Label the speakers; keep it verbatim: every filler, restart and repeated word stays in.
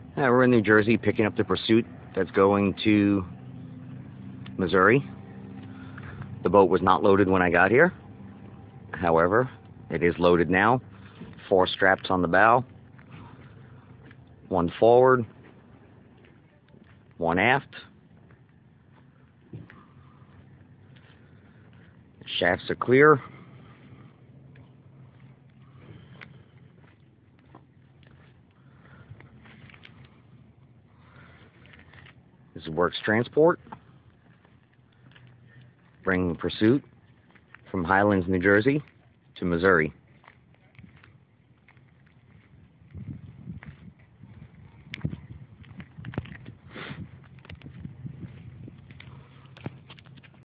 Speaker 1: Uh, we're in New Jersey picking up the pursuit that's going to Missouri. The boat was not loaded when I got here. However, it is loaded now. Four straps on the bow. One forward. One aft. Shafts are clear. This is Works Transport, bringing pursuit from Highlands, New Jersey to Missouri.